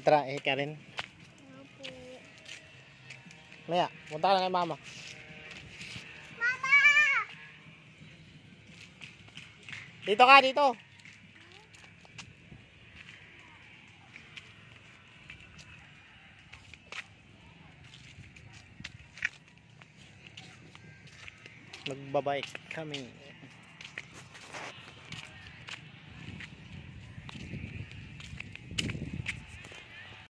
Magtrahe ka rin. Opo. Maya, punta ka na kay mama. Mama! Dito ka, dito. Magbabike kami.